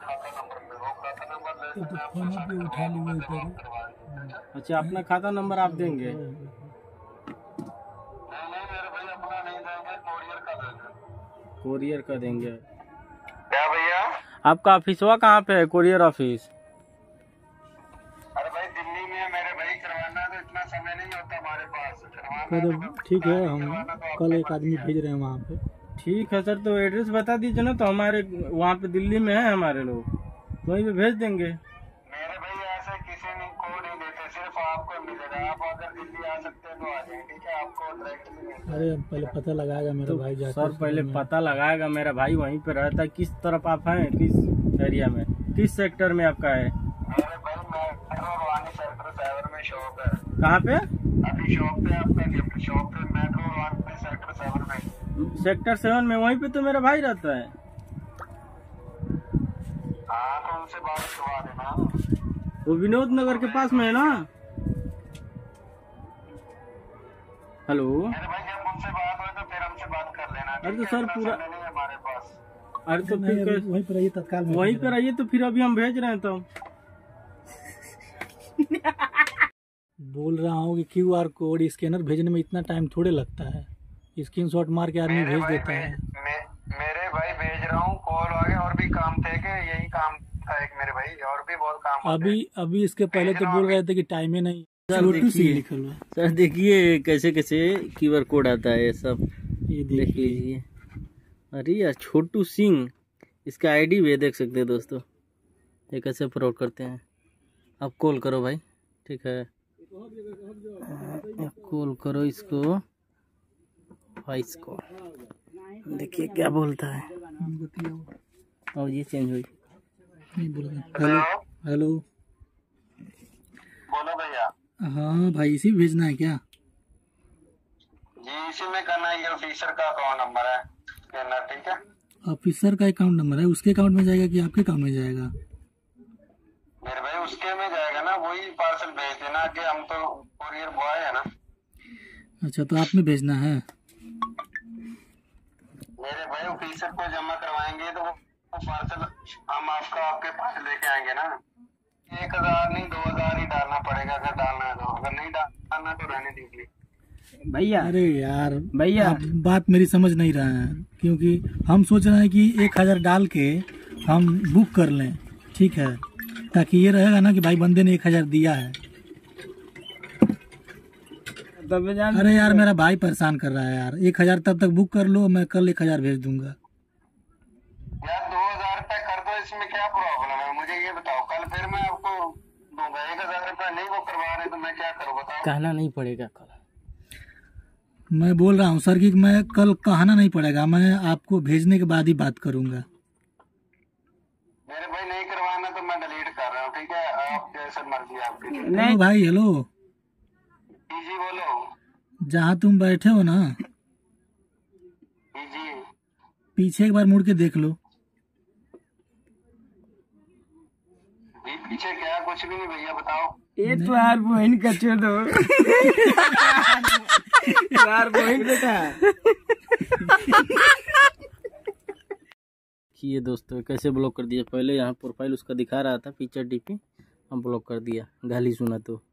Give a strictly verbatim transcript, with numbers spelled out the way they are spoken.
तो तो फोन पे उठा ली वही पर। अच्छा, अपना खाता नंबर आप देंगे? कोरियर का देंगे। क्या भैया? आपका ऑफिसवा कहाँ पे है, कोरियर ऑफिस? अरे भाई दिल्ली में मेरे भाई, करवाना तो इतना समय नहीं होता हमारे पास। ठीक है, हम कल एक आदमी भेज रहे हैं वहाँ पे। ठीक है सर, तो एड्रेस बता दीजिए ना, तो हमारे वहाँ पे दिल्ली में है हमारे लोग, वहीं पे भेज देंगे। मेरे भाई ऐसे किसी ने को नहीं देते, सिर्फ आपको मिलेगा। आप अगर दिल्ली आ सकते हैं तो आ जाए, ठीक है? आपको डायरेक्टली मिलेगा। अरे पहले पता लगाएगा मेरा तो भाई जाके। सर पहले पता लगाएगा, मेरा भाई वहीं पे रहता है। किस तरफ आप हैं, किस एरिया में, किस सेक्टर में आपका है? मेरे भाई मेट्रो रोहानी सेक्टर सेवन में शॉप है। कहाँ पे? अभी शॉप पे आपका गिफ्ट शॉप पे मेट्रो रोहानी सेक्टर सेवन में। सेक्टर सेवन में, वहीं पे तो मेरा भाई रहता है। हाँ तो उनसे बात करवा देना। वो विनोद नगर के पास में है ना? हेलो, मेरे भाई जब उनसे बात हो तो फिर हमसे बात कर लेना। अरे तो सर पूरा नहीं है हमारे पास। अरे तो फिर वहीं पर आइए, तत्काल में वहीं पर आइए, तो फिर अभी हम भेज रहे हैं। तो बोल रहा हूँ कि क्यू आर कोड स्कैनर भेजने में इतना टाइम थोड़े लगता है, स्क्रीनशॉट मार के आदमी भेज देता है। मे, मेरे भाई भेज रहा हूँ, कॉल आ गया। और भी काम थे कि यही काम था एक मेरे भाई, और भी बहुत काम अभी अभी इसके पहले तो बोल रहे थे कि टाइम ही नहीं। सर देखिए, सर देखिए कैसे कैसे क्यू आर कोड आता है, सब ये देख लीजिए। अरे यार, छोटू सिंह, इसका आईडी भी देख सकते हैं दोस्तों। ये कैसे फ्रॉड करते हैं। आप कॉल करो भाई, ठीक है? कॉल करो इसको, वॉइस कॉल। देखिए क्या बोलता है। और ये चेंज हुई। हेलो हेलो, बोलो भैया। हाँ भाई, इसी भेजना है क्या? जी इसी में करना है। ये ऑफिसर का अकाउंट नंबर है, स्कैनर, ठीक है? ऑफिसर का अकाउंट नंबर है, उसके अकाउंट में जाएगा कि आपके अकाउंट में जाएगा? मेरे भाई उसके में जाएगा ना, वही पार्सल भेज देना कि हम तो कोरियर बॉय है ना। अच्छा, तो आप में भेजना है? मेरे भाई ऑफिसर को जमा करवाएंगे तो वो पार्सल हम आपका आपके पास लेके आएंगे ना। एक हजार नहीं, दो हजार ही डालना पड़ेगा अगर डालना है तो। अगर नहीं डालना तो रहने दीजिए भैया। अरे यार भैया, आप बात मेरी समझ नहीं रहे हैं, क्योंकि हम सोच रहे हैं कि एक हजार डाल के हम बुक कर लें, ठीक है? ताकि ये रहेगा ना कि भाई बंदे ने एक हजार दिया है। अरे यार मेरा भाई परेशान कर रहा है यार। एक हजार तब तक बुक कर लो, मैं कल एक हजार भेज दूंगा। यार दो हजार रुपए कर दो, इसमें क्या प्रॉब्लम है? मुझे ये बताओ, कल फिर मैं आपको दूंगा। एक हजार रुपए नहीं वो करवा रहे तो मैं क्या करूँ बताओ? कहना नहीं पड़ेगा कल। मैं बोल रहा हूँ सर कि मैं कल कहना नहीं पड़ेगा, मैं आपको भेजने के बाद ही बात करूंगा। मेरे भाई नहीं करवाना तो मैं डिलीट कर रहा हूँ, ठीक है? आप जैसे मर्जी आपकी। नहीं भाई, हेलो जी बोलो। जहाँ तुम बैठे हो ना, जी पीछे एक बार मुड़ के देख लो। जी पीछे क्या? कुछ भी नहीं भैया, बताओ। ये तो यार बहन का छोड़ो यार, बहन बेटा। ये दोस्तों कैसे ब्लॉक कर दिया। पहले यहाँ प्रोफाइल उसका दिखा रहा था, पिक्चर डीपी, हम ब्लॉक कर दिया। गाली सुना तो